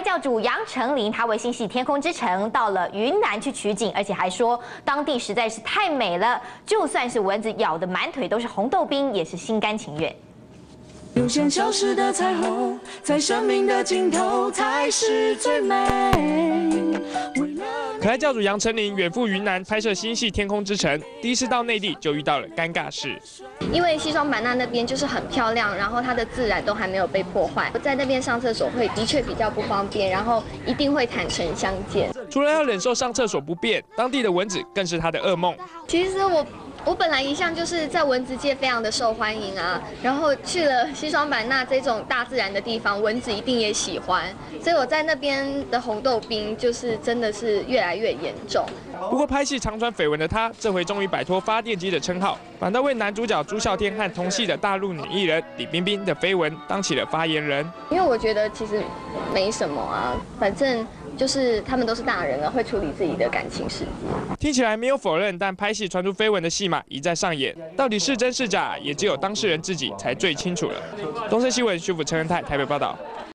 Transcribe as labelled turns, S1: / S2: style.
S1: 爱教主杨丞琳，他为新戏《天空之城》到了云南去取景，而且还说当地实在是太美了，就算是蚊子咬得满腿都是红豆冰，也是心甘情愿。
S2: 有像消失的彩虹，在生命的尽头才是最美。
S3: 可爱教主杨丞琳远赴云南拍摄新戏《天空之城》，第一次到内地就遇到了尴尬事。
S4: 因为西双版纳那边就是很漂亮，然后它的自然都还没有被破坏，在那边上厕所会的确比较不方便，然后一定会坦诚相见。
S3: 除了要忍受上厕所不便，当地的蚊子更是他的噩梦。
S4: 其实我本来一向就是在蚊子界非常的受欢迎啊，然后去了西双版纳这种大自然的地方，蚊子一定也喜欢，所以我在那边的红豆冰就是真的是越来越严重。
S3: 不过拍戏常传绯闻的他，这回终于摆脱发电机的称号，反倒为男主角朱孝天和同系的大陆女艺人李冰冰的绯闻当起了发言人。
S4: 因为我觉得其实没什么啊，反正。 就是他们都是大人了，会处理自己的感情世界。
S3: 听起来没有否认，但拍戏传出绯闻的戏码一再上演，到底是真是假，也只有当事人自己才最清楚了。东森新闻徐府陈恩泰台北报道。